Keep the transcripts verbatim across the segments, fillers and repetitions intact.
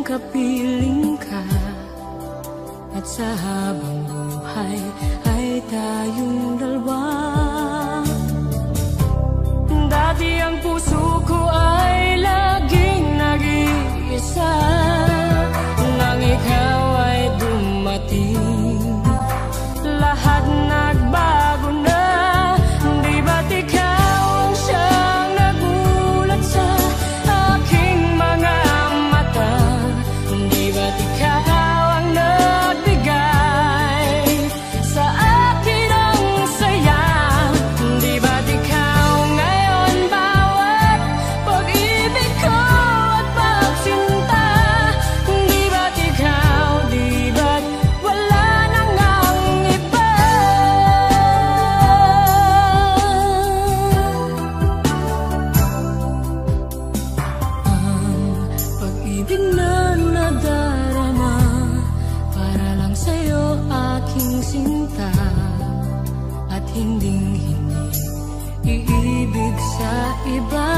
kapiling ka. At sa habang buhay ay tayong dalawa. Dati ang puso ko ay laging nag-iisa. Nang ikaw ay dumating, lahat nagbago na. Di ba't ikaw ang siyang nagulat sa aking mga mata? Di ba't ikaw ang nagbigay sa akin ang saya? Di ba't ikaw ngayon bawat pag-ibig ko at pagsinta? Di ba't ikaw, di ba't wala nang ang iba? Ang pag-ibig na nadarama para lang sa'yo aking sinta, at hinding-hindi iibig sa iba.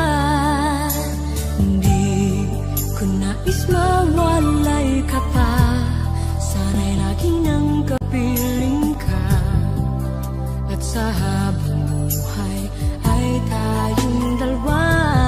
Hindi ko nais mawalay ka pa, sana'y lagi nang kapiling ka. At sa habang buhay ay tayong dalawa.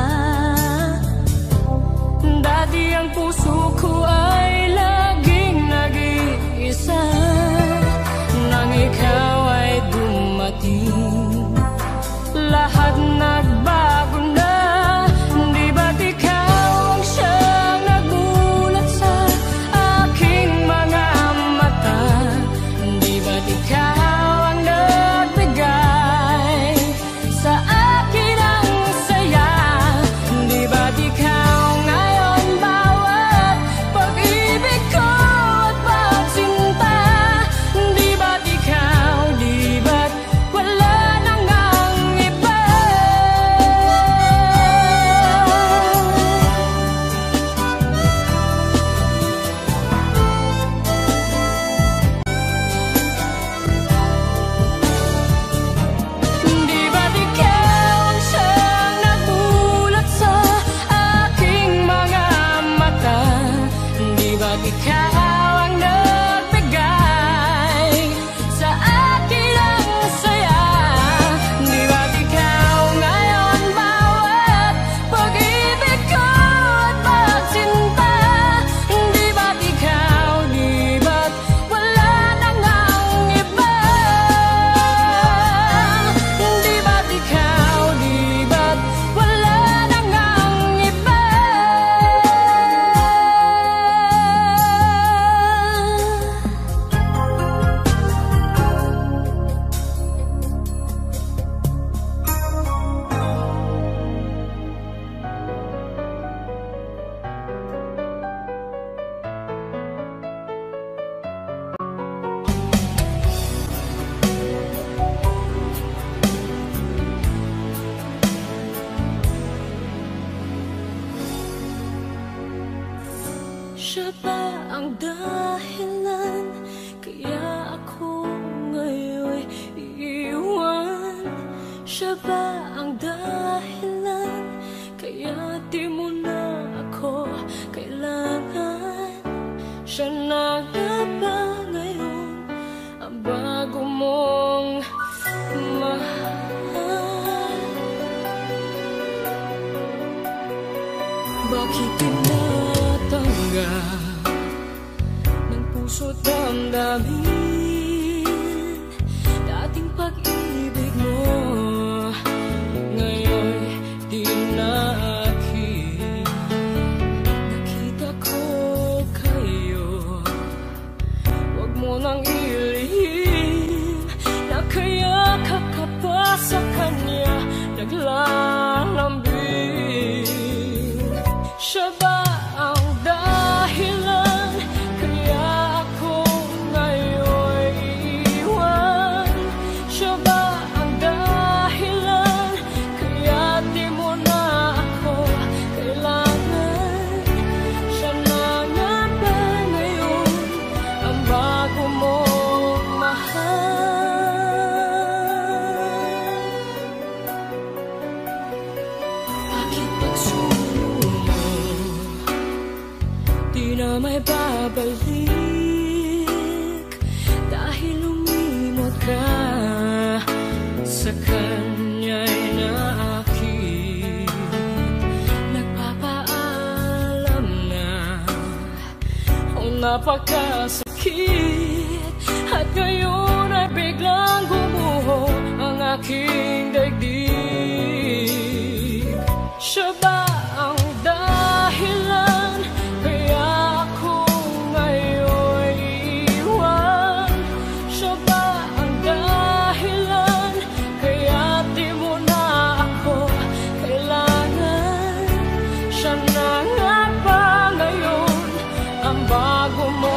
Dati ang puso ko ay laging nag-iisa. Nang ikaw ay dumating, lahat nagbago na. Di ba't ikaw ang siyang nagulat sa aking mga mata? Di ba't ikaw ang nagbigay sa akin ang saya? Di ba't ikaw ngayon bawat pag-ibig ko at pagsinta? Di ba't ikaw, di ba't wala nang ang iba? Di ba't ikaw ang siyang nagulat sa aking mga mata? Di ba't ikaw ang nagbigay sa akin ang saya? Di ba't ikaw ngayon bawat pag-ibig ko at pagsinta? Di ba't ikaw, di ba't wala nang ang iba? Di ba't ikaw, di ba't wala nang ang iba? Siya ba ang dahilan kaya ako ngayon iiwan? Siya ba ang dahilan kaya di mo na ako kailangan? Siya na nga ba ngayon ang bago mong mahal? Bakit tinatanggap ng puso't damdamin dating pag-ibig mo? Ngayon di na akin. Nakita ko kayo, wag mo nang ilihim. Nakayakap ka pa sa kanya, naglalambing. Siya ba ang dahilan kaya ako ngayon napakasakit. At ngayon ay biglang gumuho ang aking daigdig. Siya ba ang dahilan kaya ako ngayon iiwan? Siya ba ang dahilan kaya di mo na ako kailangan? Siya na nga ba ngayon ang bago mo?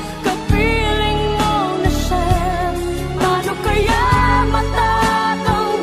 Paano kaya matatang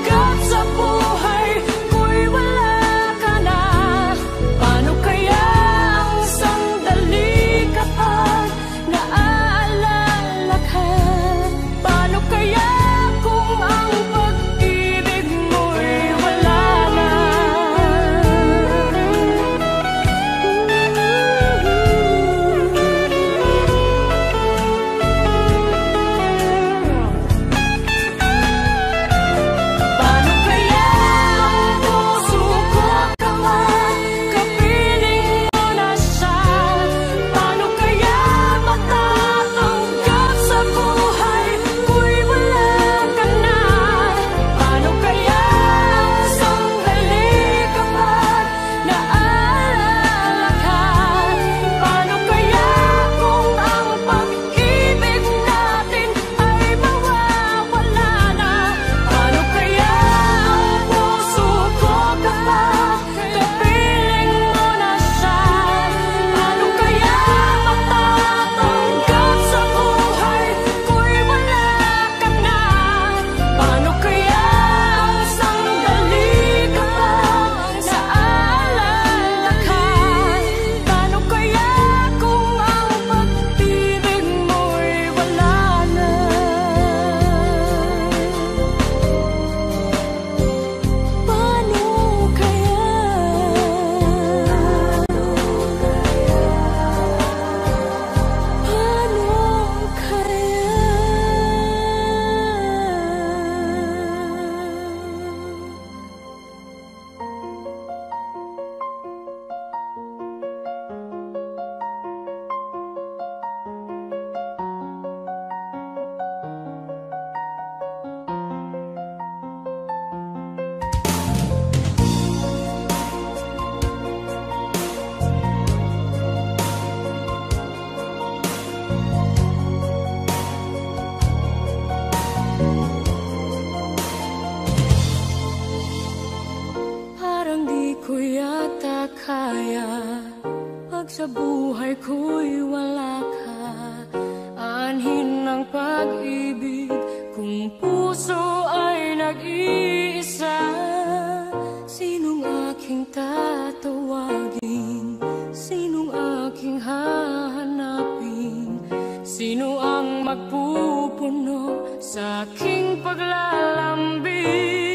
ng pag-ibig kung puso ay nag-iisa. Sinong aking tatawagin? Sinong aking hahanapin? Sino ang magpupuno sa aking paglalambing?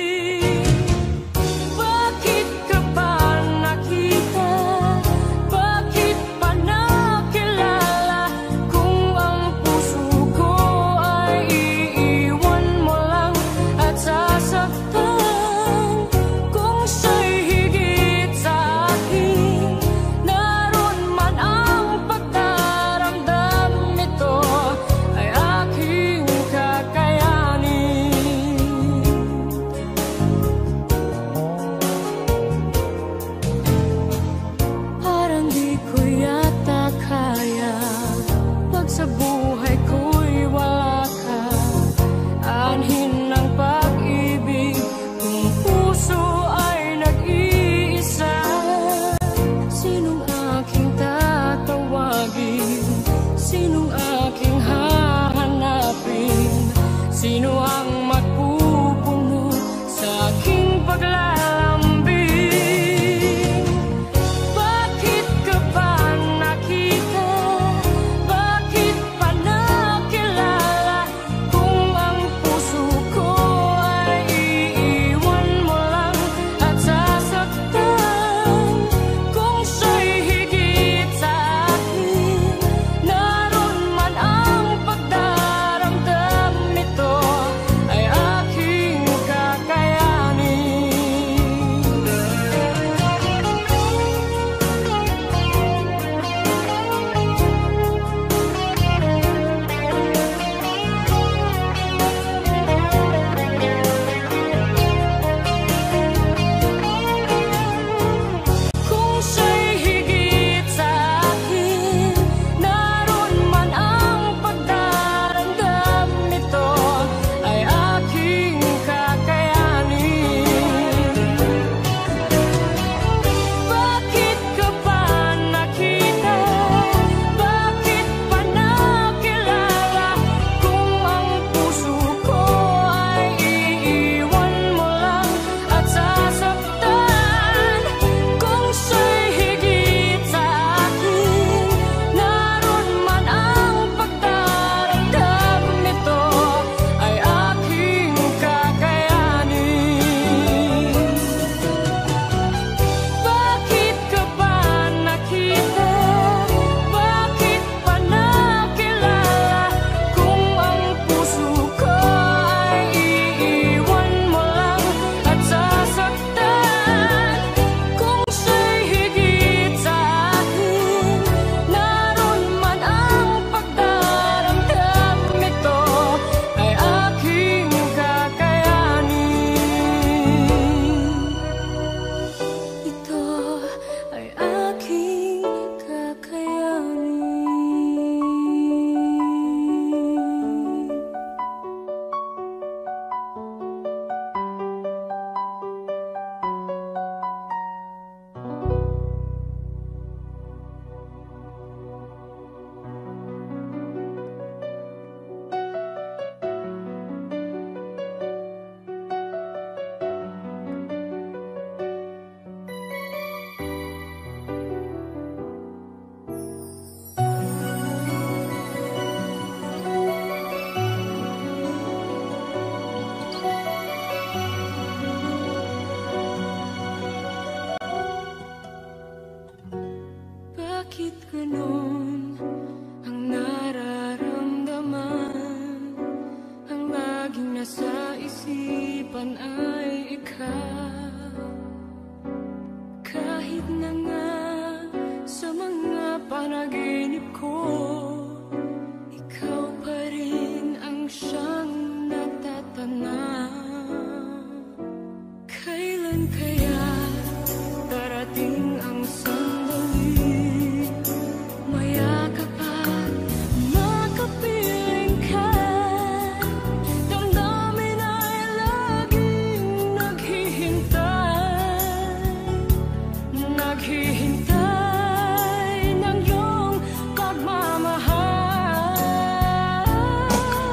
Bakit ka ba nakita? Bakit pa nakilala? Kung ang puso ko ay iiwan mo lang at sasaktan. Kung siya'y higit sa akin, naroon man ang pagdaramdam nito ay aking kakayanin. Parang di ko yata kaya pag sa buhay ko'y wala ka. Anhin ng pag-ibig kung puso ay nag-iisa. Sinong aking tatawagin? Sinong aking hahanapin? Sino ang magpupuno sa aking paglalambing? Bakit ka ba nakita? Bakit pa nakilala? Kung ang puso ko ay iiwan mo lang at sasaktan. Kung siya'y higit sa akin, naroon man ang pagdaramdam nito ay aking kakayanin. Kung siya'y higit sa akin, naroon man ang pagdaramdam nito ay aking kakayanin. Bakit ka ba nakita? Bakit pa nakilala? Kung ang puso ko ay iiwan mo lang at sasaktan. Kung siya'y higit sa akin, naroon man ang pagdaramdam nito ay aking kakayanin. Bakit ka ba nakita? Bakit pa nakilala? Kung ang puso ko ay iiwan mo lang at sasaktan. Kung siya'y higit sa akin, naroon man ang pagdaramdam nito ay aking kakayanin. Ito ay aking kakayanin. Bakit ganon ang nararamdaman? Ang laging nasa isipan ay ikaw. Kahit na nga sa mga panaginip ko, ikaw pa rin ang siyang natatanaw. Kailan kaya darating ang sandali? Mayakap at makapiling ka. Damdamin ay laging naghihintay, naghihintay ng iyong pagmamahal.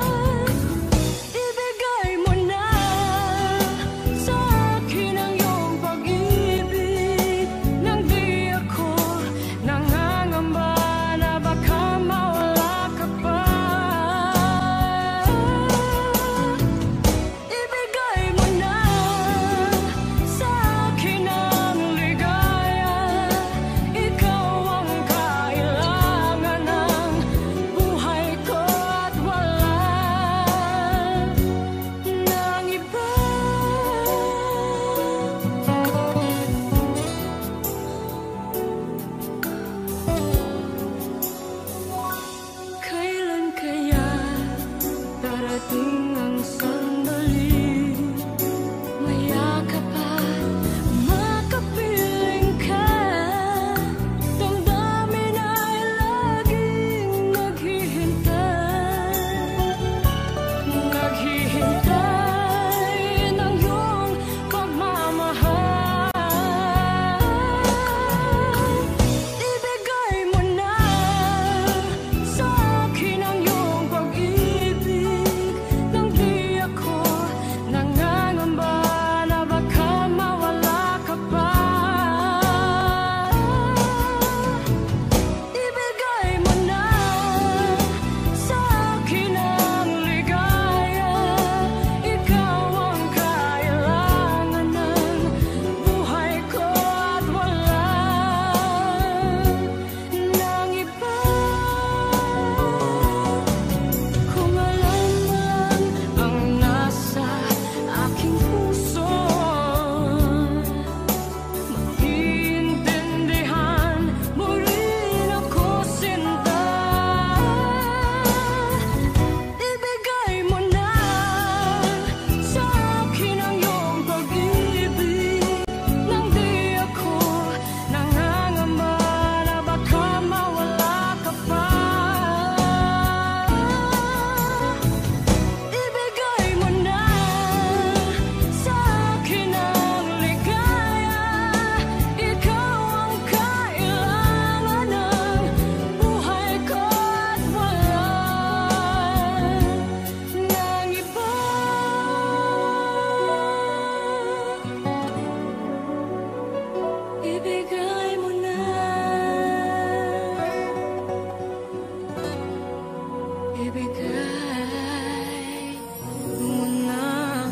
ibigay mo na.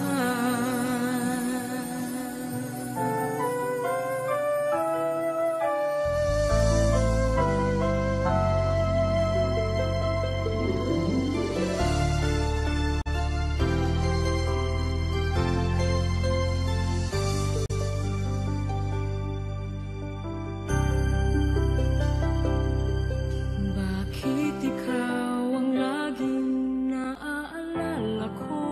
Bakit ikaw ang laging naaalala ko?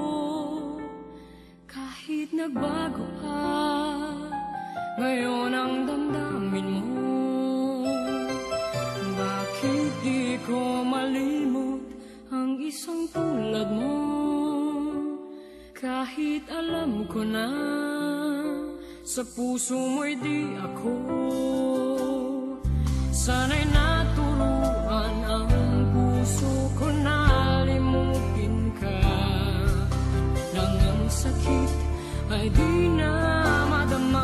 Kahit nagbago ka, ngayon ang damdamin mo. Bakit di ko malimot ang isang tulad mo? Kahit alam ko na sa puso mo'y di ako. Sana'y naturuan ang puso ko na limutin ka, nang ang sakit ay di na madama.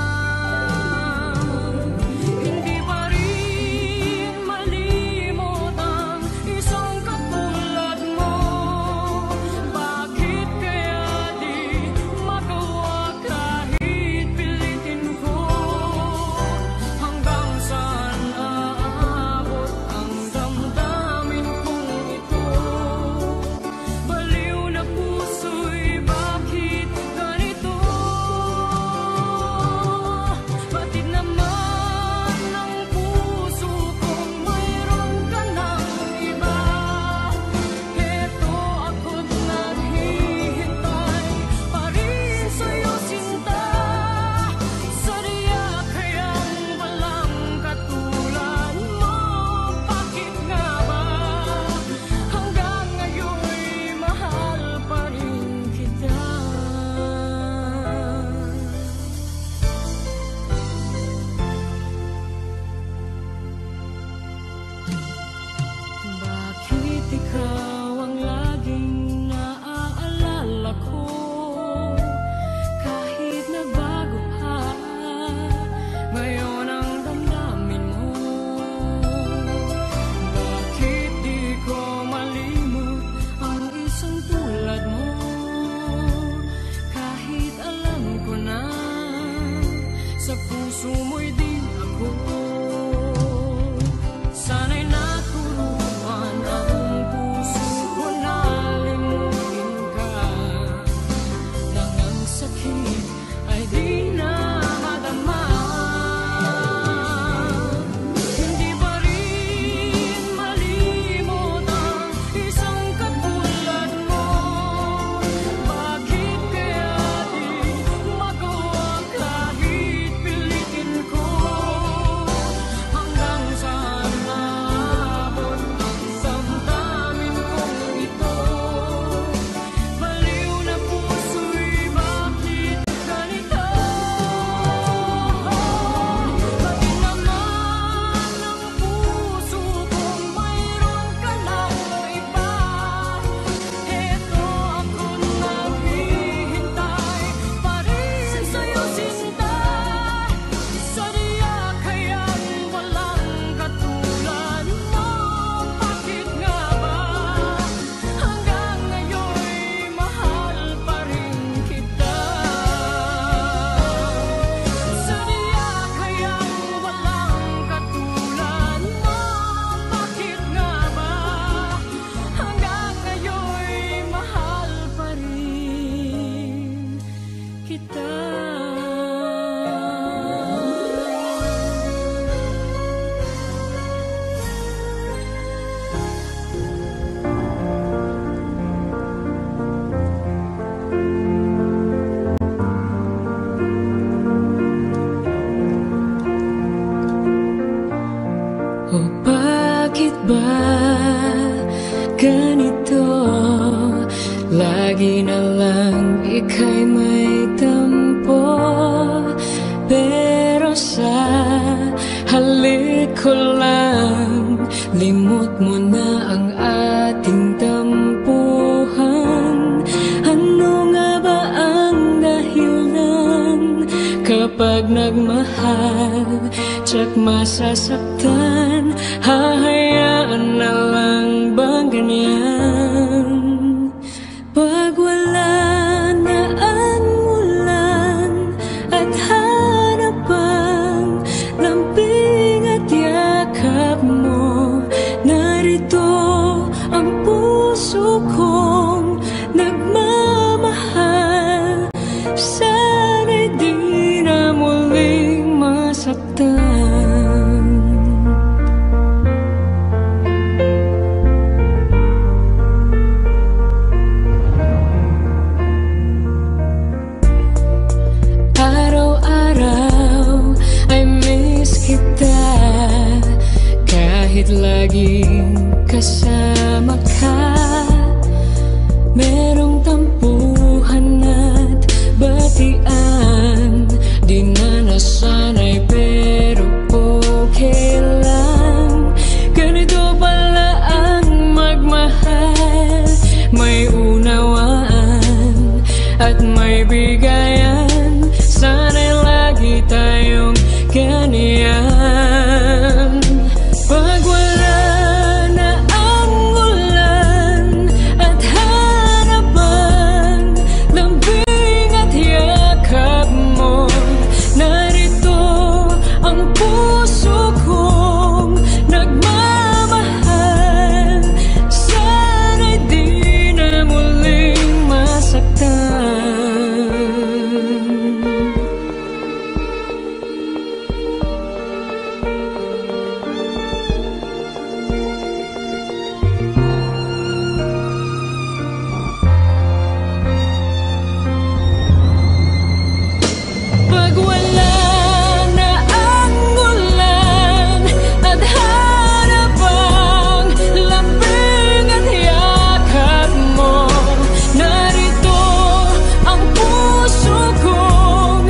Hindi pa rin malimot ang isang katulad mo. Bakit kaya di magawa kahit pilitin ko? Hanggang saan aabot ang damdamin kong ito? Baliw na puso'y bakit ganito? Batid naman ng puso kong mayroon ka ng iba. Heto ako't naghihintay pa rin sa'yo, sinta. Sadya kayang walang katulad mo. Bakit nga ba hanggang ngayon'y mahal pa rin kita? Bakit ikaw ang laging naaalala ko? Kahit nagbago ka, ngayon ang damdamin mo. Bakit di ko malimot ang isang tulad mo? Kahit alam ko na sa puso mo'y di ako. Sana'y naturuan ang puso ko na limutin ka, nang ang sakit ay di na madama. Hindi pa rin malimot ang isang katulad mo. Bakit kaya di magawa kahit pilitin ko? Hanggang saan aabot ang damdamin kong ito? Baliw na puso'y bakit ganito? Bakit naman ang puso kong mayroon ka ng iba? Heto ako't naghihintay pa rin sa'yo, sinta. Sadya kayang walang katulad mo. Bakit nga ba hanggang ngayon'y mahal pa rin kita? Sadya kayang walang katulad mo. Bakit nga ba hanggang ngayon'y mahal pa rin kita? O bakit ba ganito? Lagi na lang ika'y may tampo. Pero sa halik ko lang, limot mo na ang ating tampuhan. Ano nga ba ang dahilan kapag nagmahal, tsak masasaktan? Hahayaan na lang bang ganyan? kong nagmamahal, sana'y di na muling masaktan. Araw-araw ay miss kita, kahit laging kasama ka. Merong tampuhan at batian, di na nasanay pero okay lang. Ganito pala ang magmahal, may unawaan at may bigayan. Sana'y lagi tayong ganyan. Pag wala na ang ulan at harapan, lambing at yakap mo, narito ang puso kong nagmamahal, sana'y di na muling masaktan. Pag wala na ang ulan at harapang lambing at yakap mo, narito ang puso kong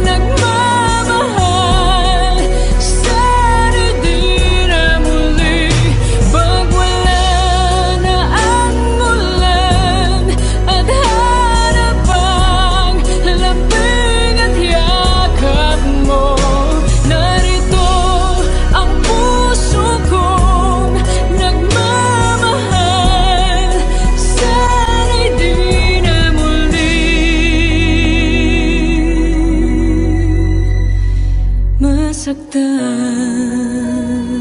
nagmamahal, sana'y di na muli. Pag wala na ang ulan at harapang lambing at yakap mo, narito ang puso kong nagmamahal, sana'y di na muling masaktan.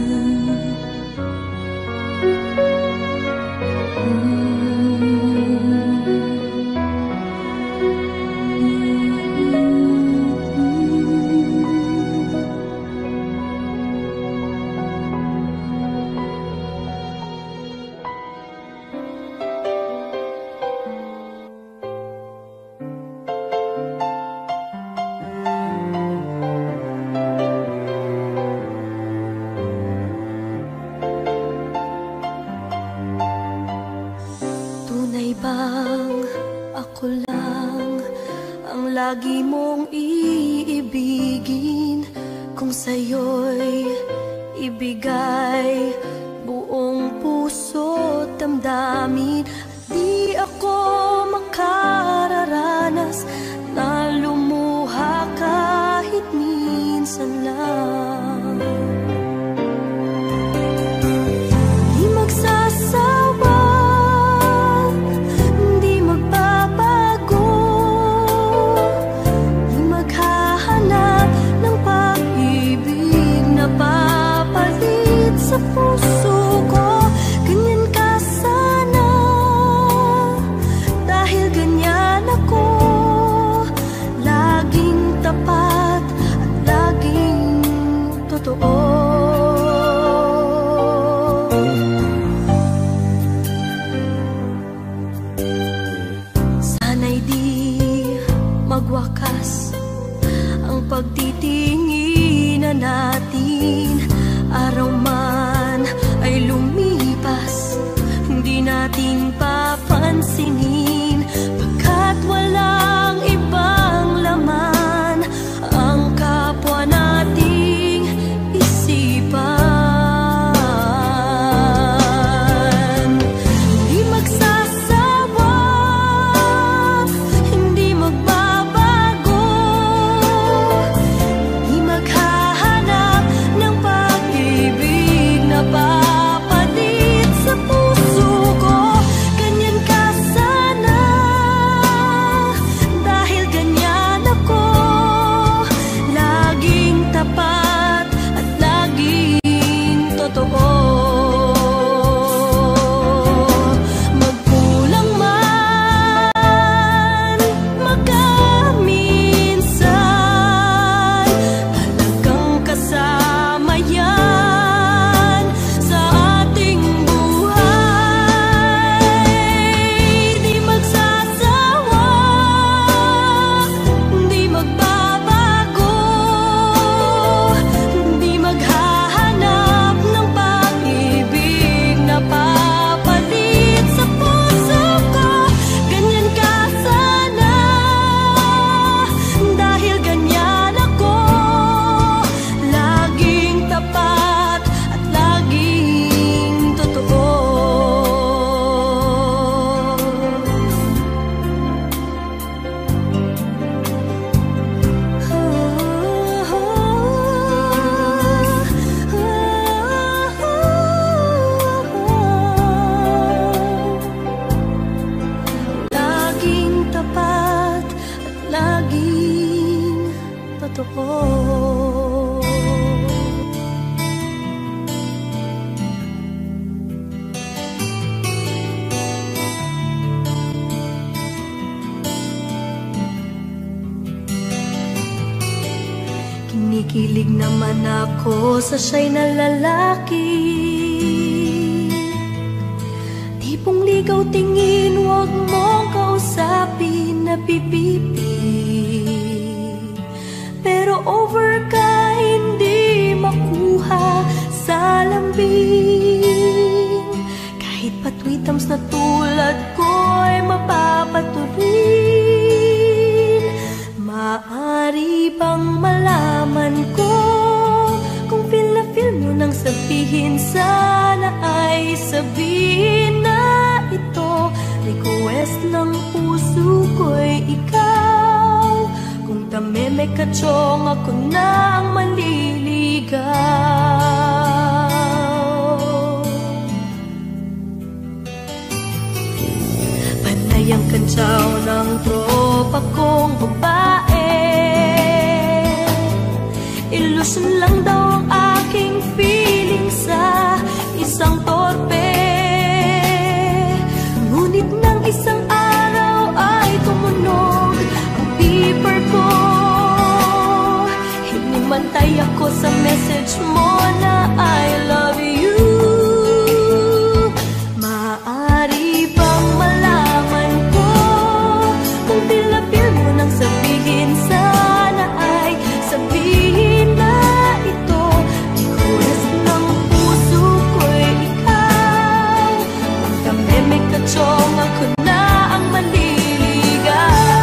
Tunay bang ako lang ang lagi mong iibigin, kung sa'yo'y ibigay buong puso't damdamin? Di ako makararanas na lumuha kahit minsan lang. Di magsasawa, di magbabago, di maghahanap ng pag-ibig na papalit sa puso ko. Ganyan ka sana, dahil ganyan ako, laging tapat at laging totoo. Sana'y di magwakas ang pagtitinginan natin, araw man ay lumipas, hindi natin papansinin, pagkat walang ibang laman ang kapwa nating isipan. Di magsasawa, hindi magbabago, totoo. Kinikilig naman ako sa siya'y na lalaki. Tipong ligaw tingin, huwag mong kausapin na pipipi. Pero over ka, hindi makuha sa lambing. Kahit patwitams na tulad ko ay mapapaturin. Maaari bang malaman ko kung feel na feel mo nang sabihin, sana ay sabihin na ito. Request ng puso ko'y ikaw. Kung tameme ka chong, ako na ang maliligaw. Panay ang kantsaw ng tropa kong babae. Ilusyon lang daw ang aking feeling sa isang torpe. Ngunit ng isang araw ay tumunog ang beeper ko. Hinimantay ako sa message mo na I love you. Maaari bang malaman ko kung feel mo nang sabihin, sana ay sabihin na ito. Request ng puso ko'y ikaw. Kung tameme ka chong, ako na ang maliligaw.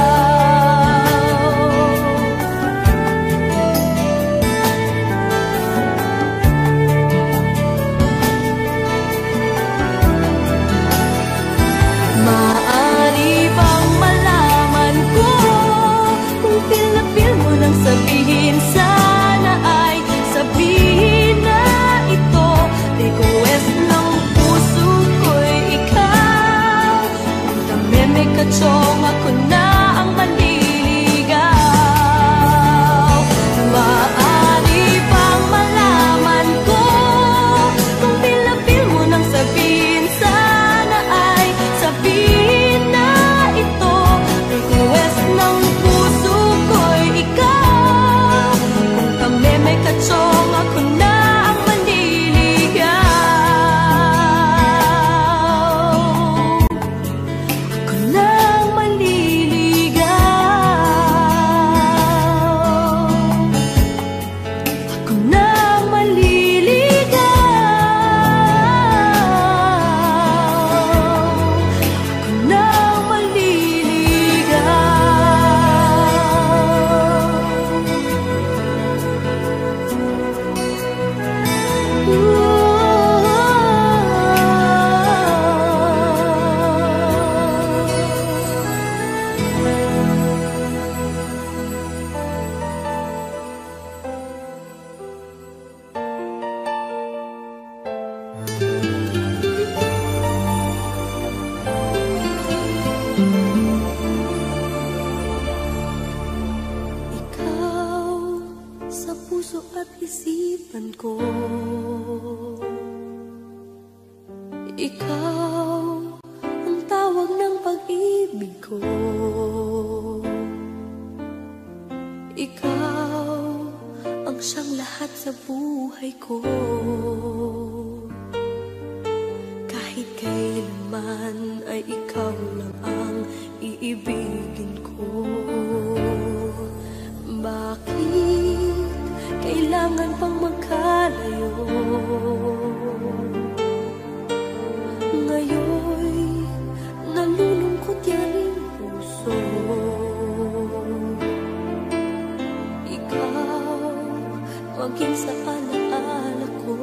Maaari bang malaman ko kung feel na feel mo nang sabihin, sana ay sabihin na ito. Request ng puso ko'y ikaw. Kung tameme ka chong, ako na ang maliligaw. Maaari bang malaman ko kung feel na feel mo nang sabihin, sana ay sabihin na ito. Request ng puso ko'y ikaw. Kung tameme ka chong, ako na ang maliligaw. Ako na ang maliligaw. Ako na ang maliligaw. Ako na ang Ikaw sa puso at isipan ko. Ikaw ang tawag ng pag-ibig ko. Ikaw ang siyang lahat sa buhay ko. Kahit kailanman ay ikaw lang ang iibigin ko. Bakit kailangan pang magkalayo? Ngayon nalulungkot yan ang puso. Ikaw maging sa alaala ko.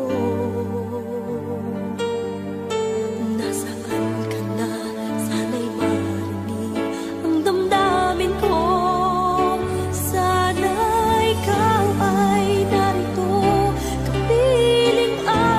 Nasaan ka na? Sana'y marinig ang damdamin ko. Sana ikaw ay narito, kapiling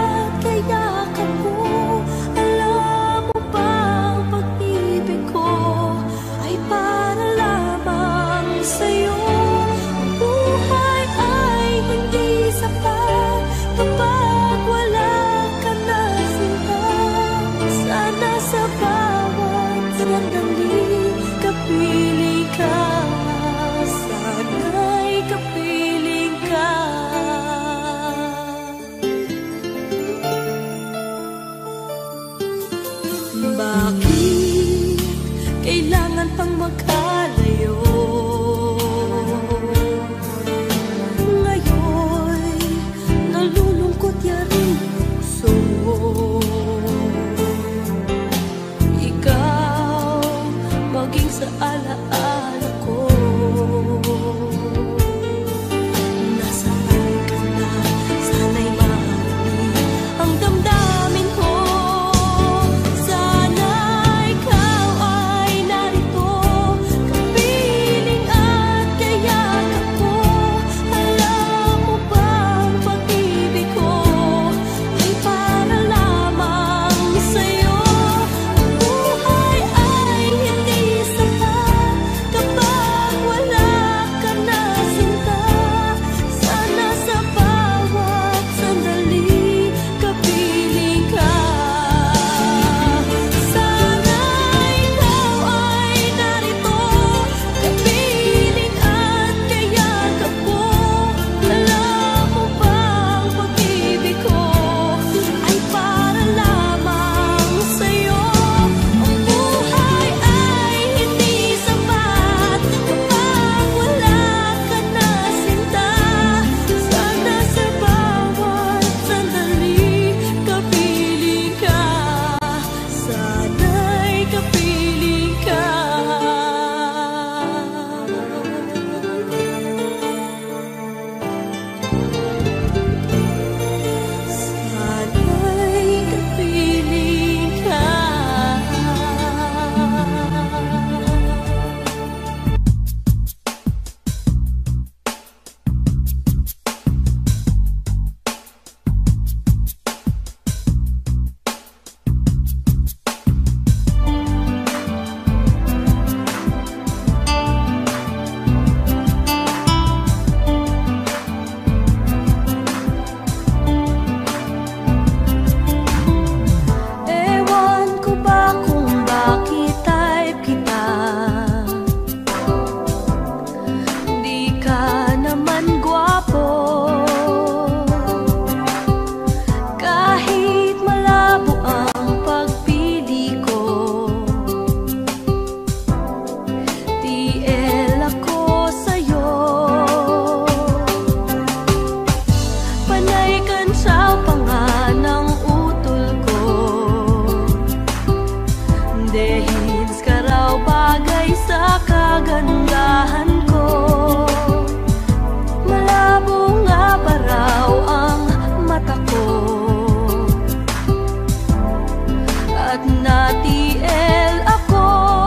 sa alaala ko. Nasaan ka na? Sana'y mahalin ang damdamin ko. Sana'y ikaw ay narito, kapiling at kayakap ko. Alam mo bang pag-ibig ko ay para lamang sa'yo? Ang buhay ay hindi sapat kapag wala ka na, sinta. Sana sa bawat sandali kapiling ka. Sana'y ikaw ay narito, kapiling at kayakap ko. Alam mo bang pag-ibig ko ay para lamang sa'yo? Ang buhay ay hindi sapat kapag wala ka na, sinta. Sana sa bawat sandali kapiling ka. Sana'y kapiling ka. Sana'y kapiling ka. Ewan ko ba kung bakit type kita? Di ka naman gwapo, kahit malabo ang pagpili ko. T L ako sa'yo, panay kansaw pa nga ng utol ko. Dehins ka raw bagay sa kagandahan ko. Malabo nga ba raw ang mata ko, at na-T L ako.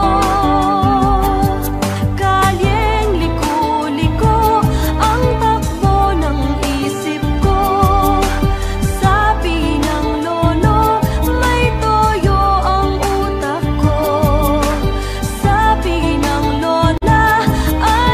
Kalyeng liko-liko ang takbo ng isip ko. Sabi ng lolo, may toyo ang utak ko. Sabi ng lola, ay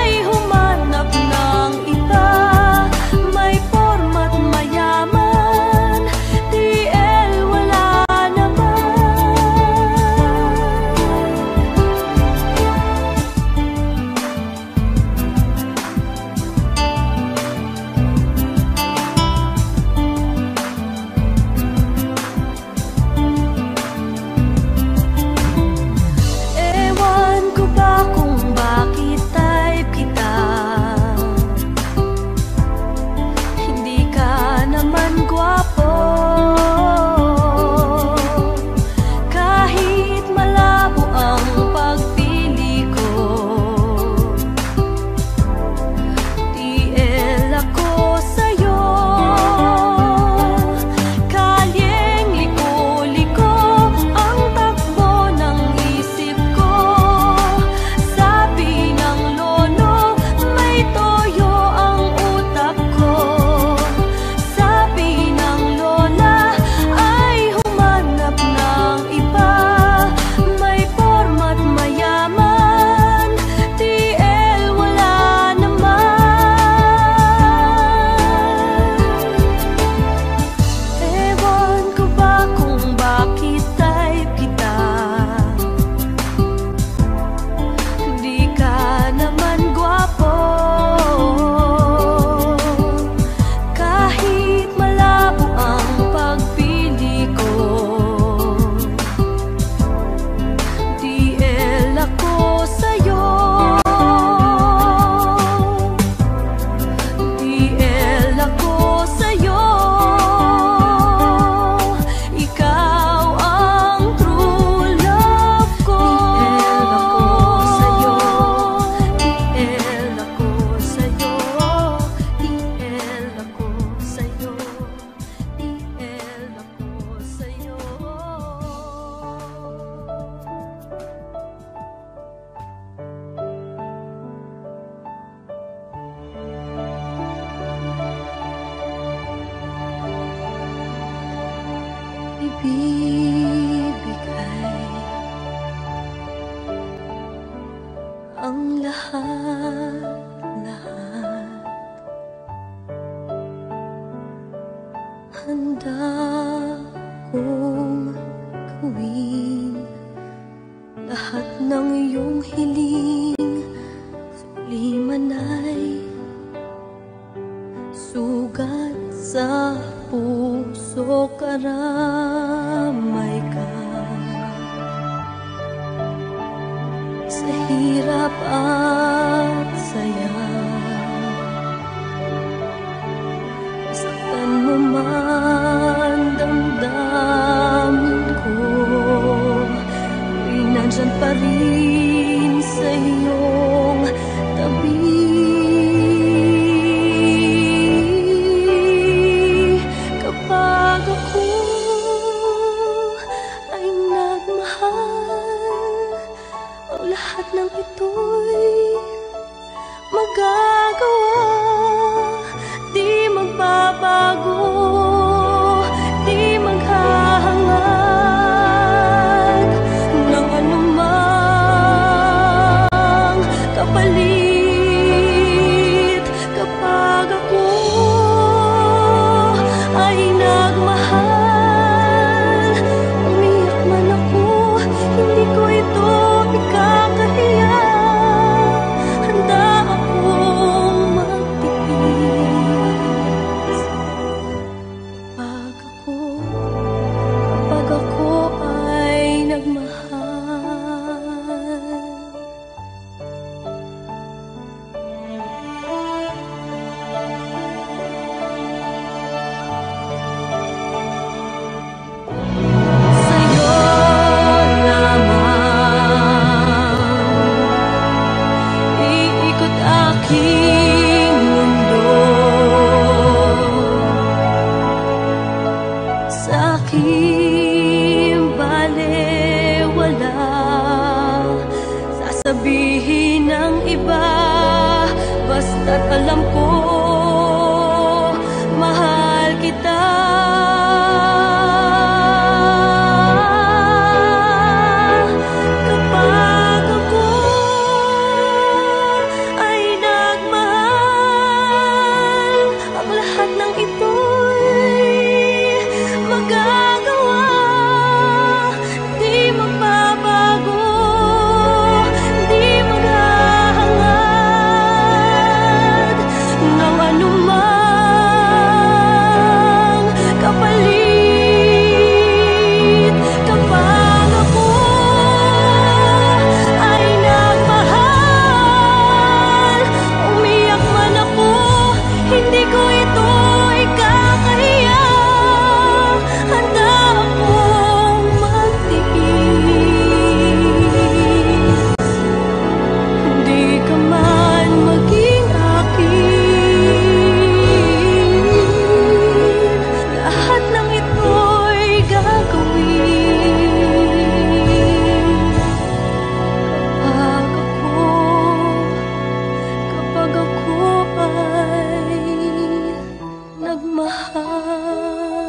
ibibigay ang lahat-lahat. Handa kong gawin lahat ng iyong hiling, suliman ay sugat sa puso, karamay ka sa hirap at saya. Saktan mo man damdamin ko, ako'y nandyan pa rin sa iyong tabi. Kapag ako ay nagmahal, ang lahat ng ito'y magagawa. Di magbabago, di maghahangad ng anumang kapalit. Kapag ako ay nagmahal, umiyak man ako, hindi ko ito ikakahiya. Handa akong magtiis kapag ako, kapag ako ay nagmahal. Sa'yo lamang iikot aking mundo, sa aking balewala sasabihin ng iba, basta't alam ko mahal kita. Kapag ako ay nagmahal, ang lahat ng ito'y magagawa. Di magbabago, di maghahangad ng anumang kapalit. Kapag ako ay nagmahal, umiyak man ako, hindi ko ito ikakahiya. Handa akong magtiis, hindi ka man maging akin. Lahat ng ito'y gagawin kapag ako, kapag ako ay nagmahal.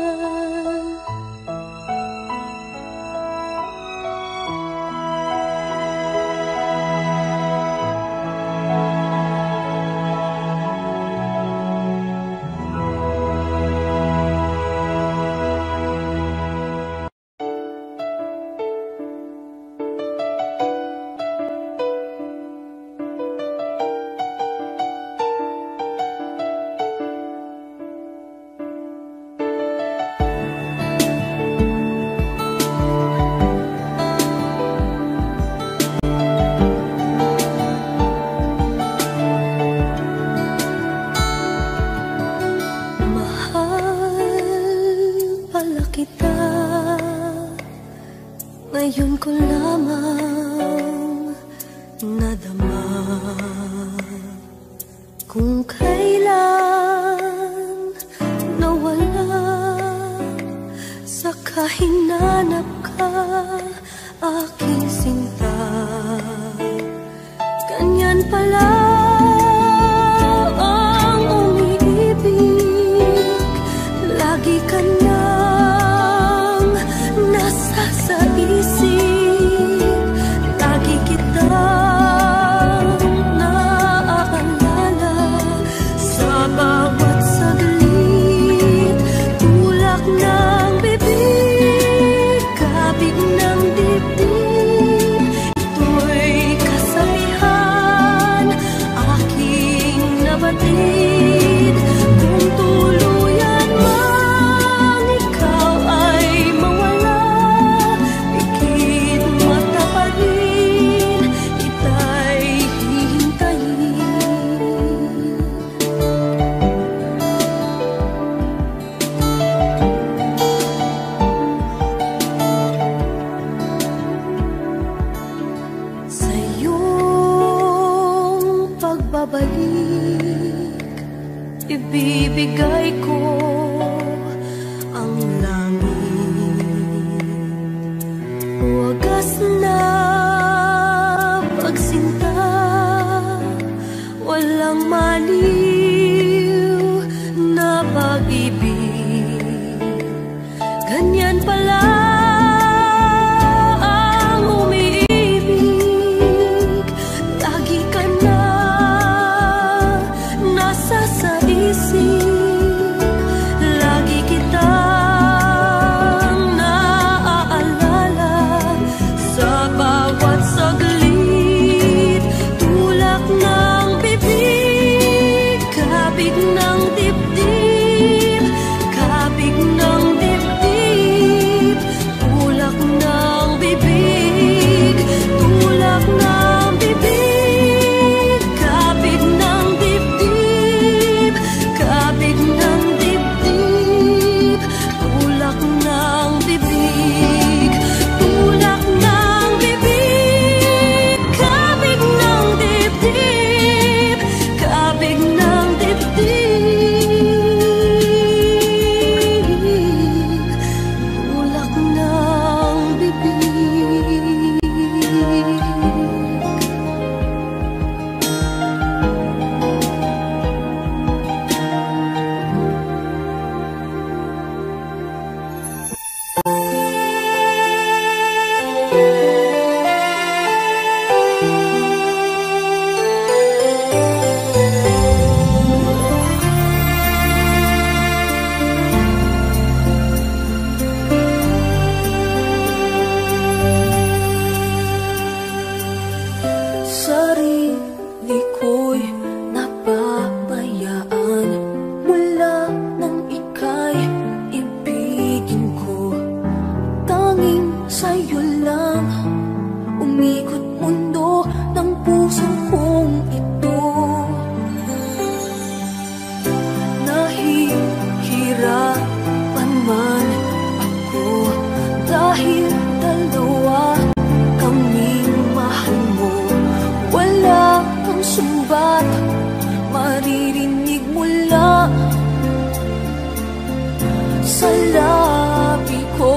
Mahal pala kita, ngayon ko lamang nadama kung kailan nawala sa kahinanap ka, aking sinta. Ganyan pala ang umiibig, lagi ka nang babalik. Ibibigay ko ang langit, wagas na pagsinta, walang maliw na pag-ibig. Ganyan pala ang umiibig, lagi ka na nasa sa isip, lagi kitang naaalala sa bawat saglit. Tulak ng bibig, kabig ng dibdib, kabig ng dibdib. Tulak ng bibig, tulak ng bibig, kabig ng dibdib, kabig ng dibdib. Tulak ng bibig, tulak ng bibig, kabig ng dibdib, kabig ng dibdib. Tulak ng bibig. Sarili ko'y napabayaan mula nang ika'y ibigin ko. Tanging sa'yo lang umikot mundo ng puso kong ito. Nahihirapan man ako dahil dalawa kaming mahal mo. Wala kang sumbat maririnig mula sa labi ko.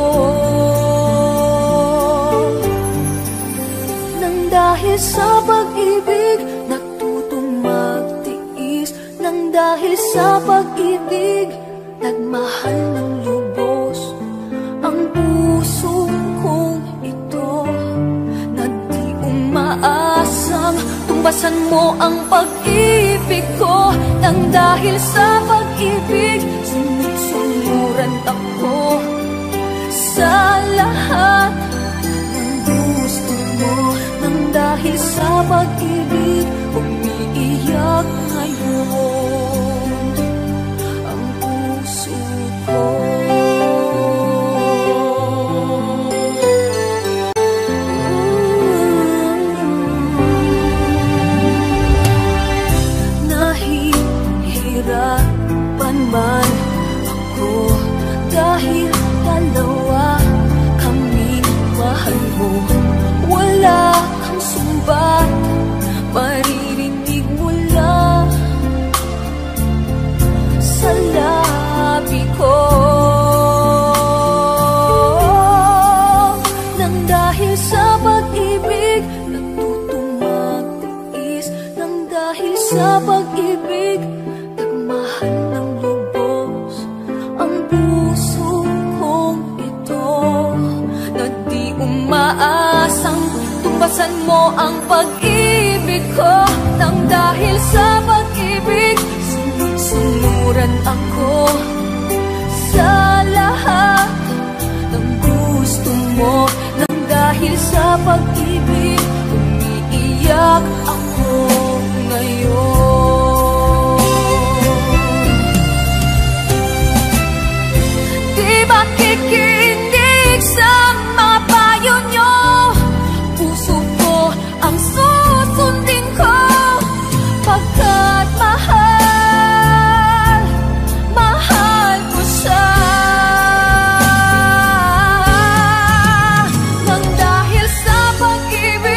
Nang dahil sa pag-ibig natutong magtiis, nang dahil sa pag-ibig nagmahal ng lubos ang puso kong ito, na di umaasang tumbasan mo ang pag-ibig ko. Nang dahil sa pag-ibig sinusumuran ako sa lahat ng gusto mo. Nang dahil sa pag-ibig umiiyak ngayon ang puso ko. Nahihirapan man ako dahil dalawa kaming mahal mo. Wala kang sumbat maririnig mula sa labi ko. Nang dahil sa pag-ibig natutong magtiis, nang dahil sa pag-ibig nagmahal ng lubos ang puso kong ito, na di umaasang tumbasan mo ang pag-ibig ko. Nang dahil sa pag-ibig sinusumuran ako sa lahat ng gusto mo. Nang dahil sa pag-ibig umiiyak ako ngayon. Di ba kikinig sa mga payo nyo? Puso ko ang susundin ko, pagkat mahal, mahal ko siya. Nang dahil sa pag-ibig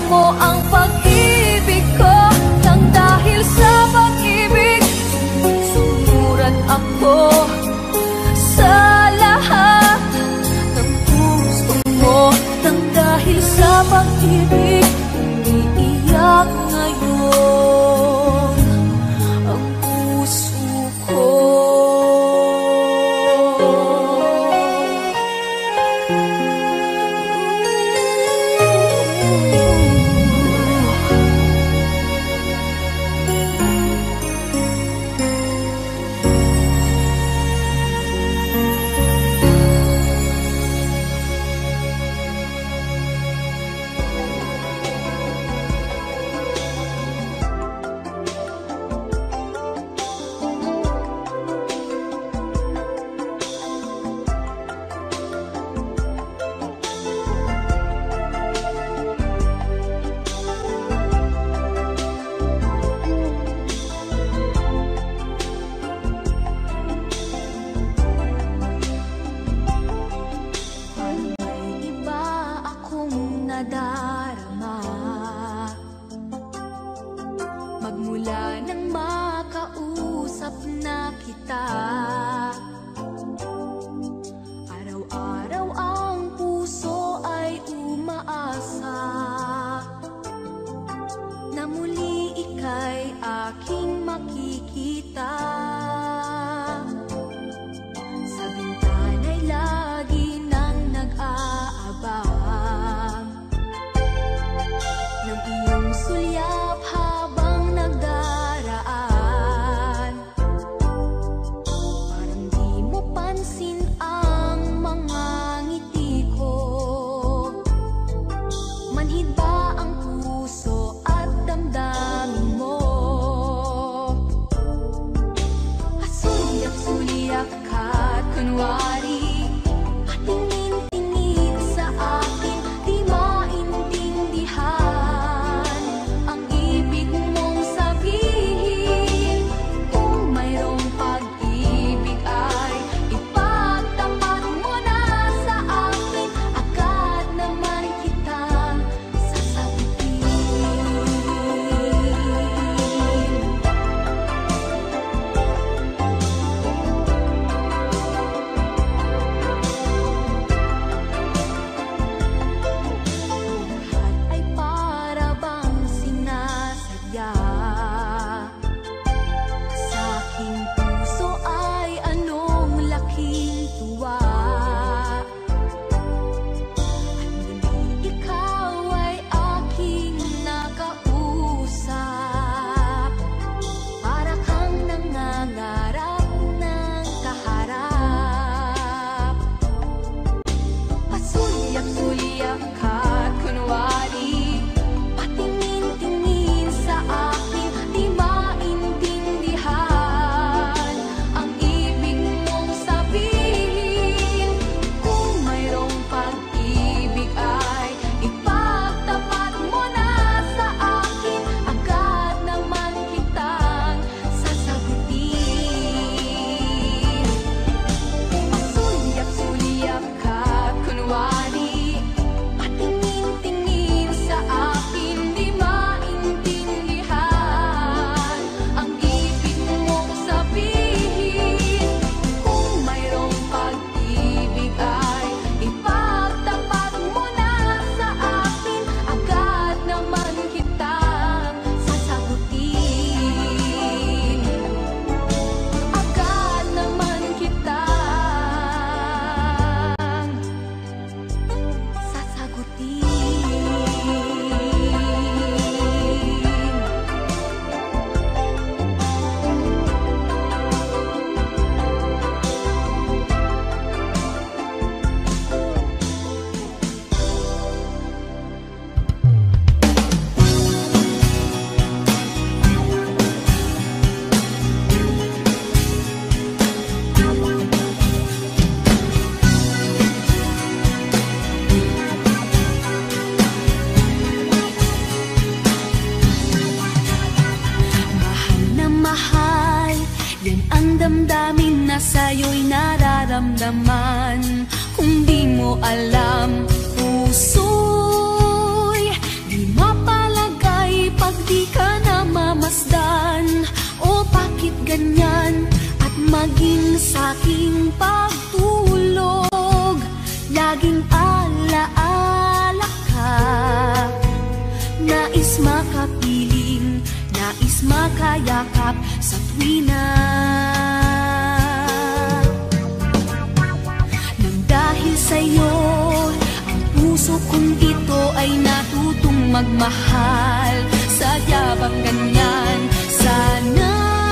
mo ang pag-ibig ko. Nang dahil sa pag-ibig, sumusurat ako sa lahat ng gusto mo. Nang dahil sa pag-ibig, umiiyak ngayon ang puso ko. Magmula nang makausap na kita, araw-araw ang puso ay umaasa na muli ika'y aking makikita. Sa bintana'y lagi nang nag-aabang ng iyong sulyap habang nagdaraan. Parang di mo pansin ang mga ngiti ko. Manhid ba ang puso at damdamin mo? Asuliak-suliak ka't kunwari patingin-tingin sa akin, di maintindihan ang ibig mong sabihin. Kung mayroong pag-ibig ay ipagtapat mo na sa akin, agad naman kitang sasagutin. Lahat ay para bang sinasadya. Sa aking puso ay anong laking tuwa. At muli ikaw ay aking nakausap. Para kang nangangarap ng kaharap. Pasulyap-sulyap ka't kunwari patingin-tingin sa akin, di maintindihan ang ibig mong sabihin. Kung mayroong pag-ibig ay ipagtapat mo na sa akin, agad naman kitang sasagutin. Pasulyap-sulyap ka't kunwari patingin-tingin sa akin, di maintindihan ang ibig mong sabihin. Kung mayroong pag-ibig ay ipagtapat mo na sa akin, agad naman kitang sasagutin. Agad naman kitang sasagutin. Mahal na mahal, yan ang damdamin na sa'yo'y nararamdaman. Kung di mo alam, puso'y di mapagdamag. masdan o bakit ganyan, at maging sa'king pagtulog laging alaala ka. Nais makapiling, nais makayakap sa tuwina. Nang dahil sa'yo, ang puso kong ito ay natutong magmahal. Sadya bang ganyan? Sana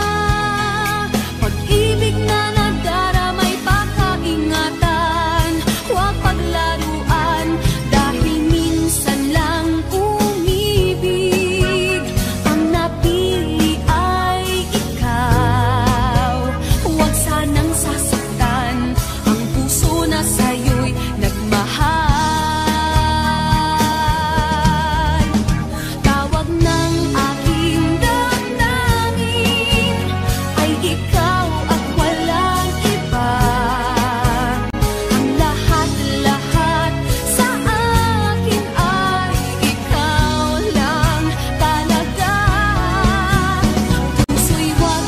pag-ibig na nagdaramay pakaingatan, huwag paglaruan, dahil minsan lang umibig. Ang napili ay ikaw, huwag sanang sasaktan ang puso na sa'yo'y nagmahal. Tawag ng aking damdamin ay ikaw at walang iba. Ang lahat-lahat sa akin ay ikaw lang talaga. Puso'y huwag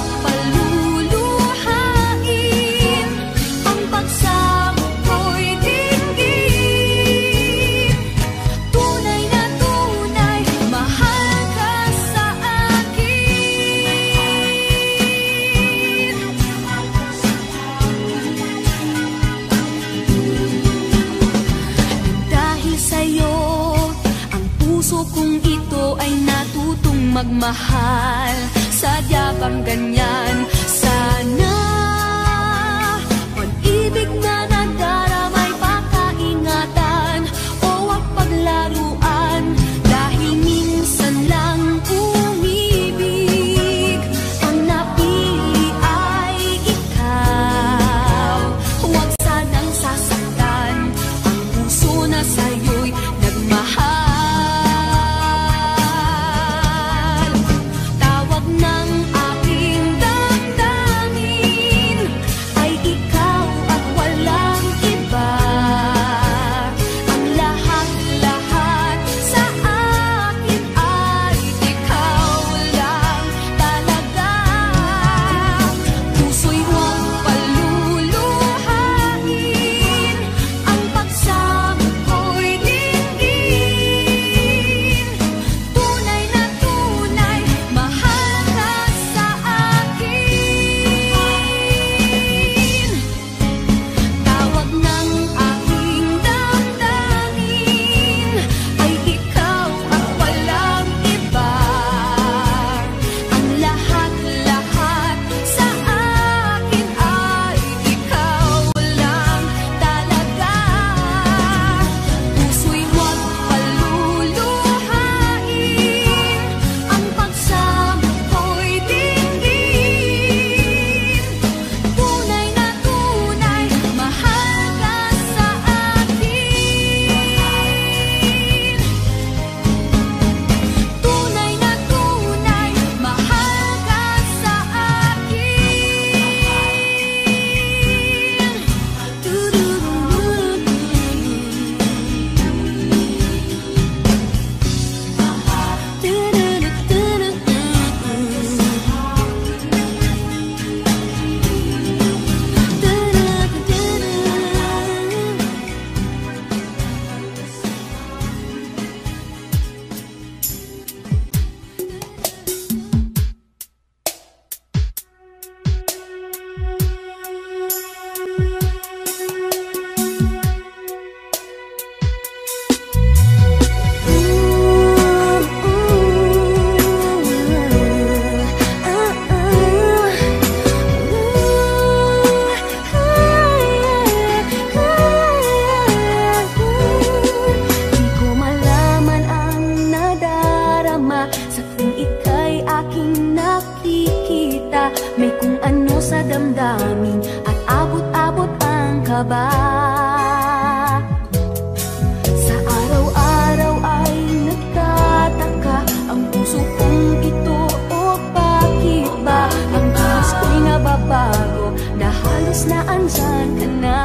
paluluhain, ang pagsamo ko'y dinggin. Tunay na tunay, mahal ka sa akin. Dahil sa'yo, ang puso kong ito ay natutong magmahal. Sadya bang ganyan? Sana pag-ibig na nagdaramay pakaingatan, o wag paglaruan, dahil minsan lang umibig. Ang napili ay ikaw, huwag sanang sasaktan ang puso na sa'yo'y nagmahal. Tawag ng aking damdamin ay ikaw at walang iba. Ang lahat-lahat sa akin ay ikaw lang talaga. Puso'y huwag paluluhain, ang pagsamo ko'y dinggin. Tunay na tunay, mahal ka sa akin. Tawag ng aking damdamin ay ikaw at walang iba. Ang lahat-lahat sa akin ay ikaw lang talaga. Puso'y huwag paluluhain, ang pagsamo ko'y dinggin. Tunay na tunay, mahal ka sa akin. Tunay na tunay, mahal ka sa Di ko malaman ang nadarama sa tuwing ika'y aking nakikita. May kung ano sa damdamin at abot-abot ang kaba. Sa araw-araw ay nagtataka ang puso kong ito, o bakit ba ang kilos ko'y nababago, na halos na andyan ka na.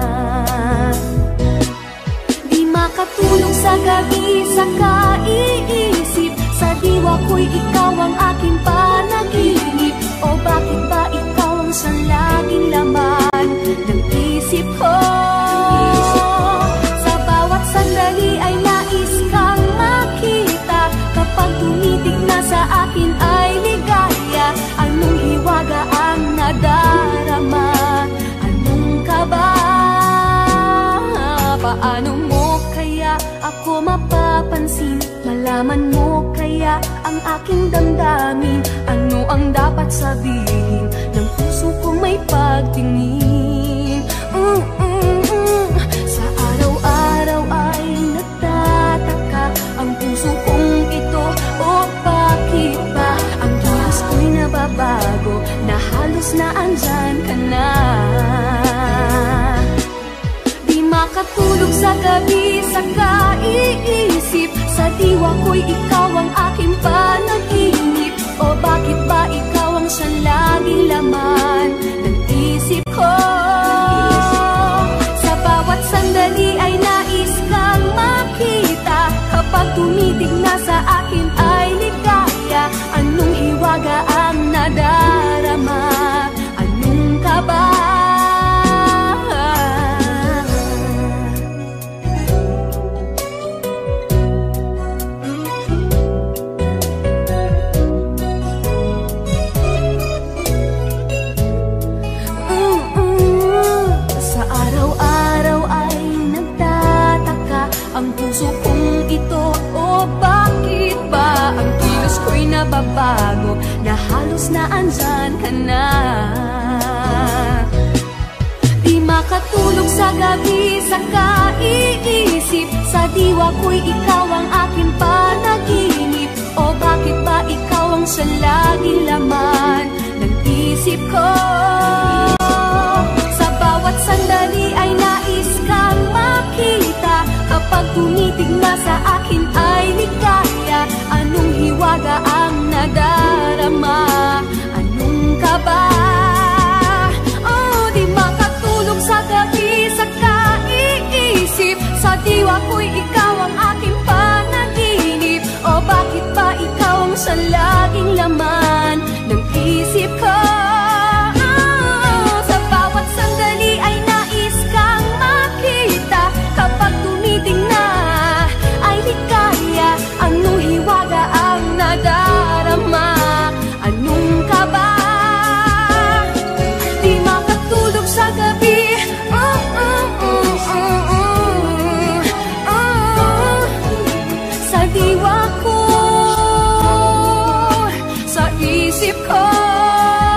Di makatulog sa gabi sa kaiisip, sa diwa ko'y ikaw ang aking pa Malaman mo kaya ang aking damdamin, ano ang dapat sabihin ng puso kong may pagtingin. mm, mm, mm. Sa araw-araw ay nagtataka ang puso kong ito, o bakit ba ang kilos ko'y nababago, na halos na andyan ka na. Di makatulog sa gabi sa kaiisip, sa diwa ko'y ikaw ang aking panaginip. O bakit ba ikaw ang siyang laging laman ng isip ko? Sa bawat sandali ay nais kang makita, kapag tumitig na sa akin ay ligaya. Anong hiwaga ang nadarama? Anong kaba? Ang puso kong ito, o bakit ba ang kilos ko'y nababago, na halos na andyan ka na. Di makatulog sa gabi sa kaiisip, sa diwa ko'y ikaw ang aking panaginip. O bakit ba ikaw ang siyang laging laman ng isip ko? Sa bawat sandali ay nais kang makita, kapag tumitig na sa akin ay ligaya. Anong hiwaga ang nadarama? Anong kaba? Oh, di makatulog sa gabi sa kaiisip, sa diwa ko'y ikaw ang aking panaginip. O bakit ba ikaw ang siyang laging laman ng isip ko? Anong hiwaga ang nadarama? Anong kaba? Di makatulog sa gabi, oh, oh, oh, oh, oh, oh. Sa diwa ko, sa isip ko.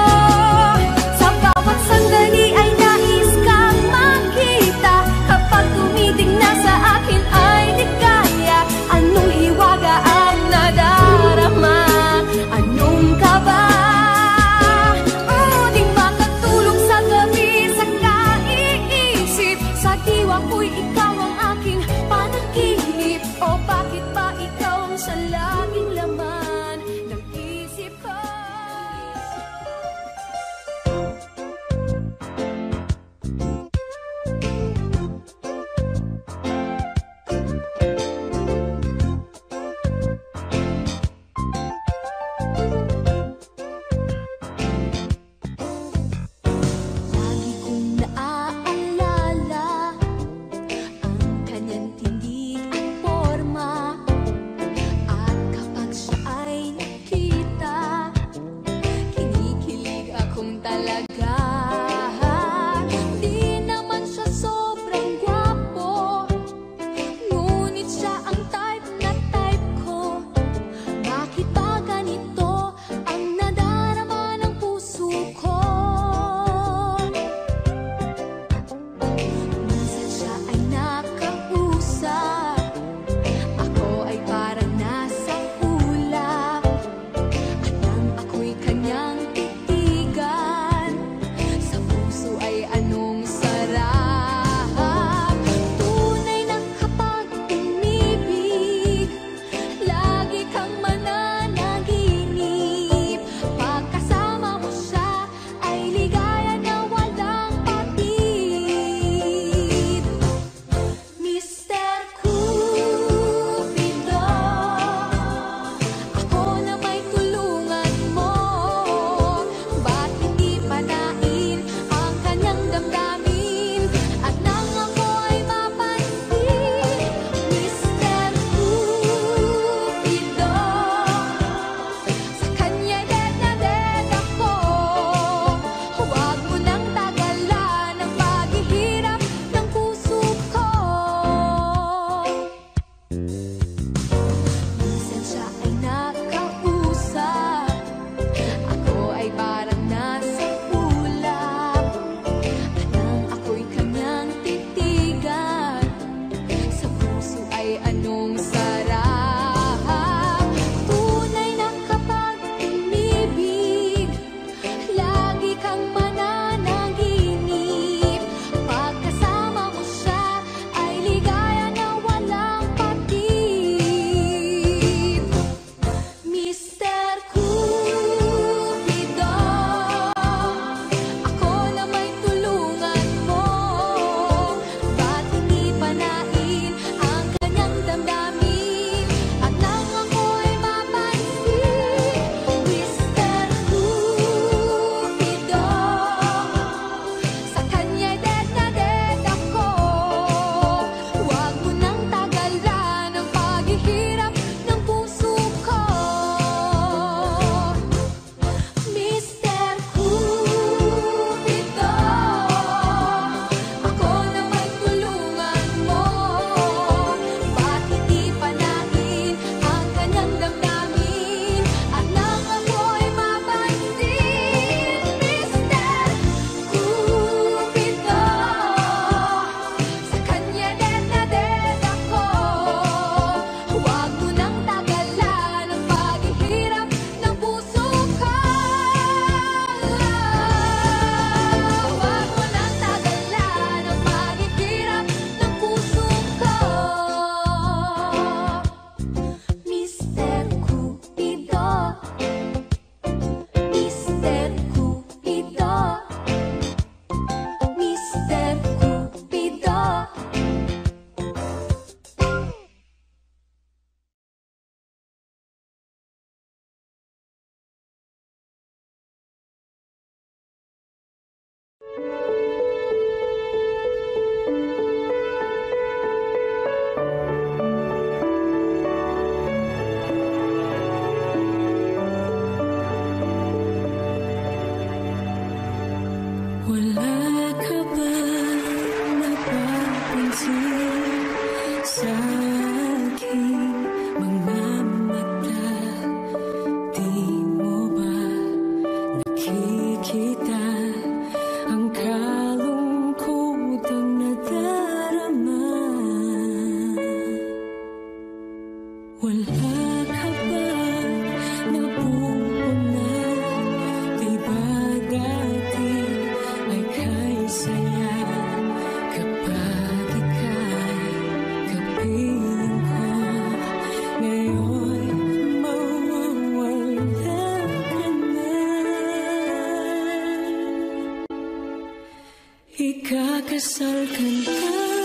Ikakasal ka na,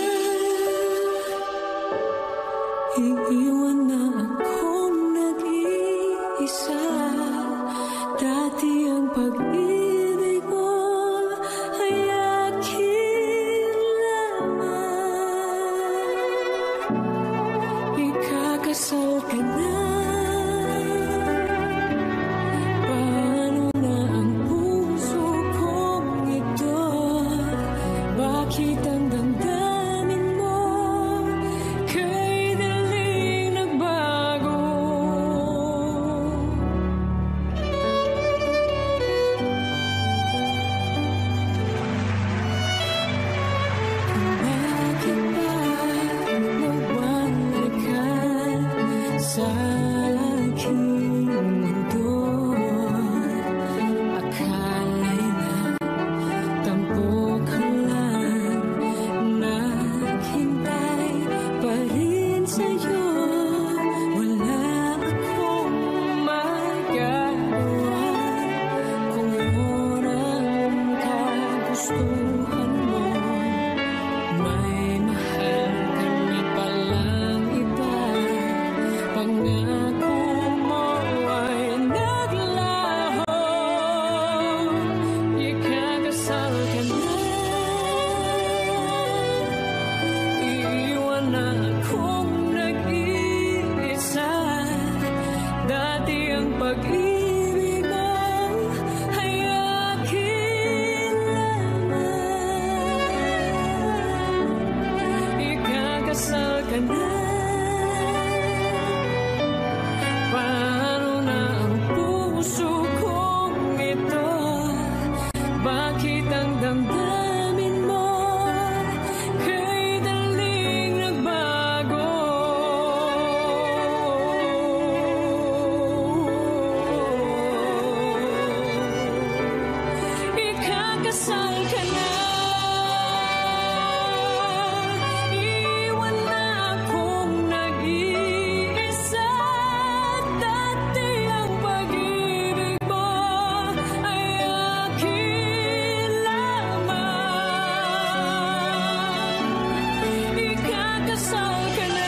iiwan na akong nag-iisa. Dati ang pag-ibig mo ay akin lamang. Ikakasal ka na, bakit ang damdamin mo kay daling nagbago? Kung bakit ba nawala ka sa aking mundo, akala'y nagtampo ka sa'yo. Wala akong magagawa kung yun ang kagustuhan mo. May mahal ka na palang iba, pangako mo ay naglaho. Ikakasal ka na, iiwan na akong dati ang pag-ibig mo ay akin lamang. Ikakasal ka na, paano na ang puso kong ito? Bakit ang damdamin mo kay daling nagbago? Ikakasal ka na, iwan na akong nag-iisa. Dati ang pag-ibig mo ay akin lamang. Ikakasal ka na,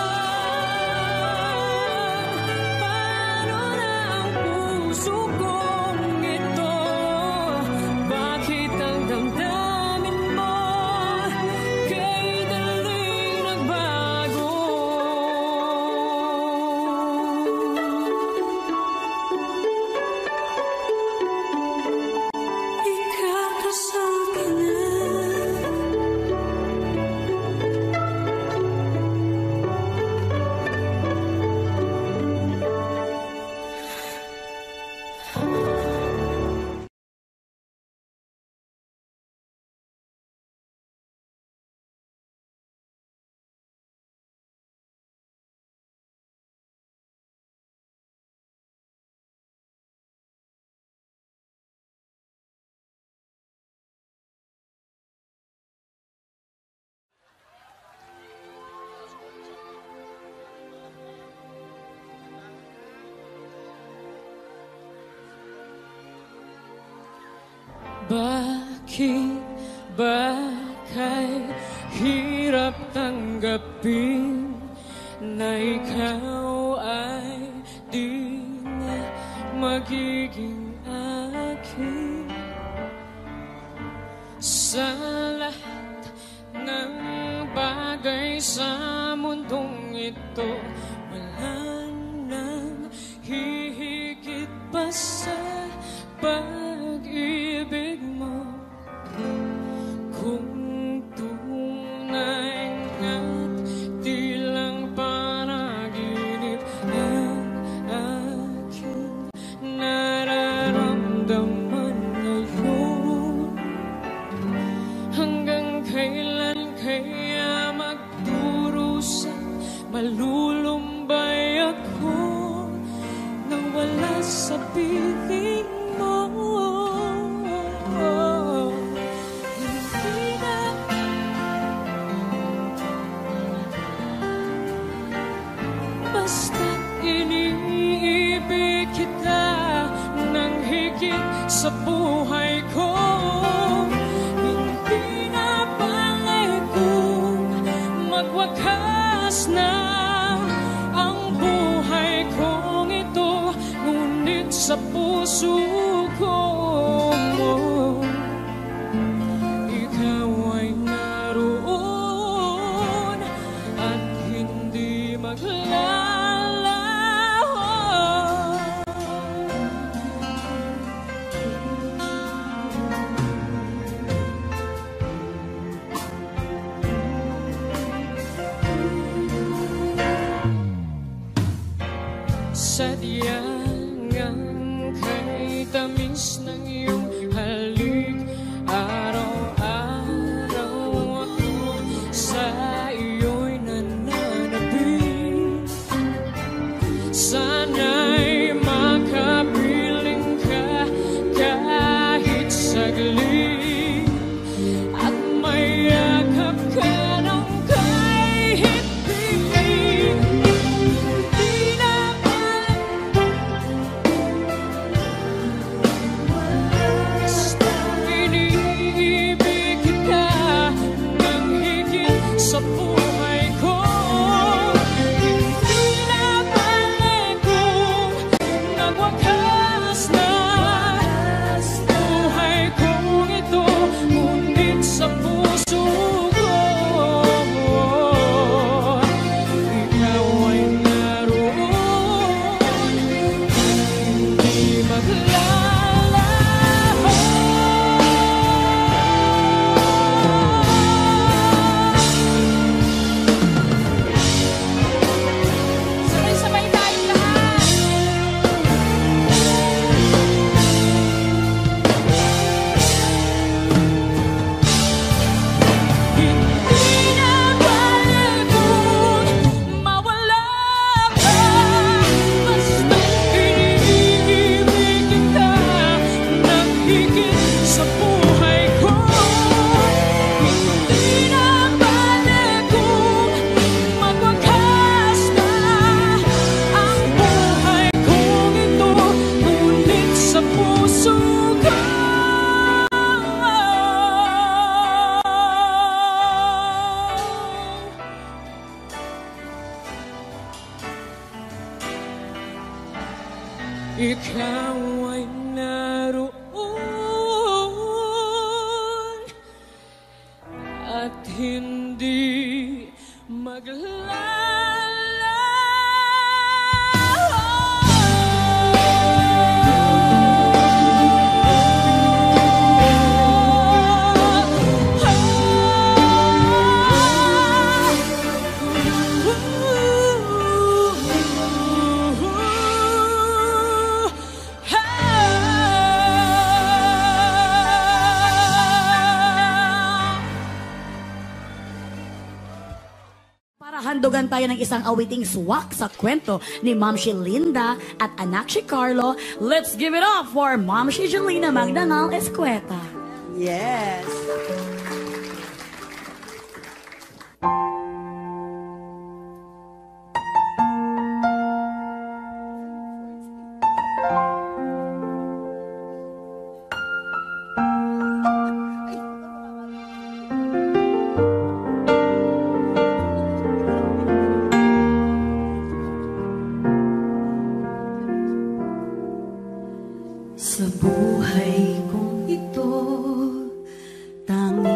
paano na ang puso kong ito? Bakit ang damdamin mo kay daling nagbago? Ikakasal ka na, bakit ba kay hirap tanggapin na ikaw ay di na magiging akin? Sa lahat ng bagay sa mundong ito, wala nang hihigit pa sa pag-ibig mo. Kung tunay nga't di lang panaginip ang aking nararamdaman ngayon, hanggang kailan kaya magdurusa, malulumbay ako na wala sa piling mo. Hindi na basta't iniibig kita ng higit sa buhay ko. Hindi na balay kung magwakas na ang buhay kong ito, ngunit sa puso ko ikaw ay naroon at hindi maglalaho. Sadyang ang kay tamis ng iyong halik, araw-araw ako sa iyo'y nananabik. Sana'y makapiling ka kahit saglit, at mayakap ka ng kahit piling. Di na basta iniibig kita ng higit sa buhay ko. Hindi na balik kung nagwakas na buhay kong ito, ngunit sa puso ko ikaw ay naroon, hindi maglalaho. Sabay-sabay tayong lahat. Hindi na balik kung mawala ka, basta iniibig kita ng higit sa buhay ko. Hindi na balik kung magwakas na ang buhay kong ito, ngunit sa puso ko ikaw ay naroon at hindi Para handugan tayo ng isang awiting swak sa kwento ni Ma'am si Linda at anak si Carlo. Let's give it up for Ma'am si Jelena Magdanal Escueta. Yes. Sa buhay kong ito, tanging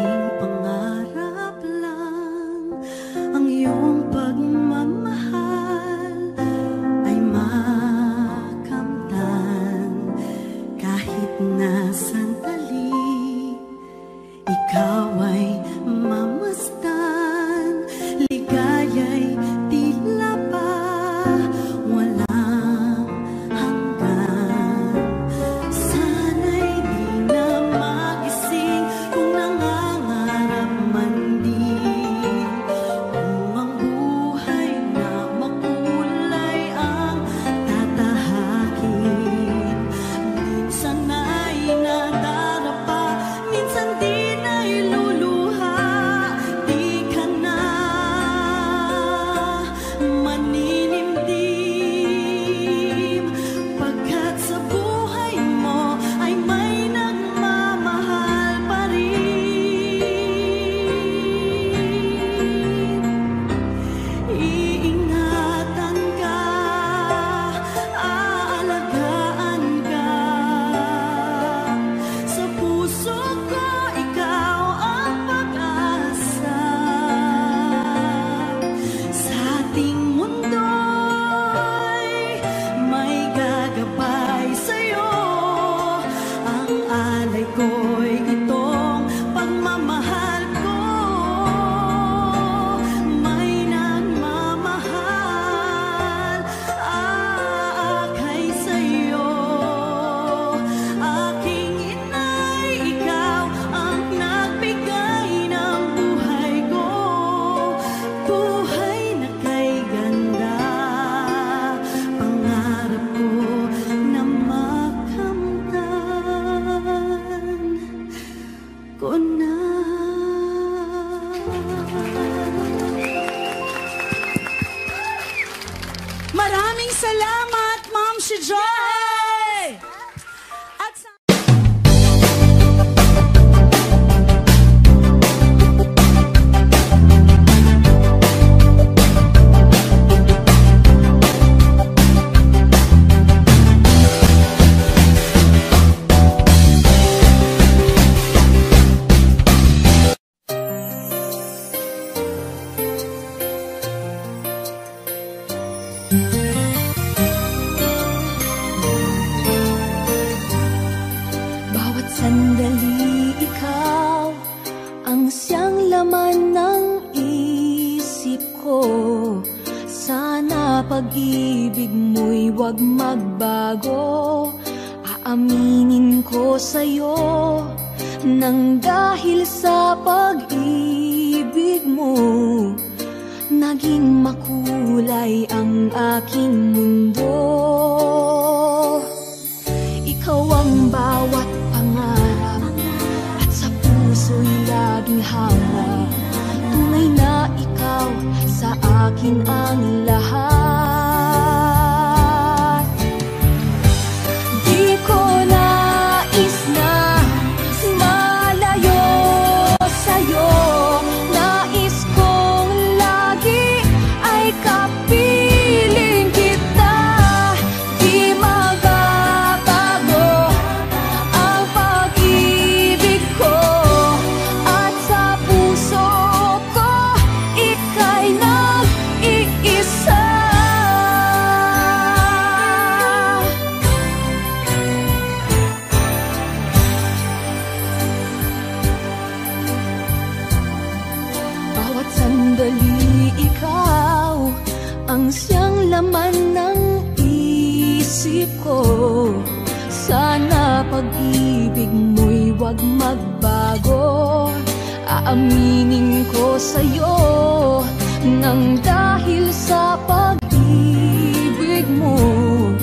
magbago. Aaminin ko sa'yo nang dahil sa pag-ibig mo, naging makulay ang aking mundo. Ikaw ang bawat pangarap at sa puso'y laging hanap. Tunay na ikaw sa akin ang lahat. Di ko nais na malayo sa'yo. Nais kong lagi ay kapiling kita. Di magbabago ang pag-ibig ko, at sa puso ko ika'y nag-iisa. Bawat sandali ikaw ang siyang laman ng isip ko. Sana pag-ibig mo'y wag magbago. Aaminin ko sa'yo nang dahil sa pag-ibig mo,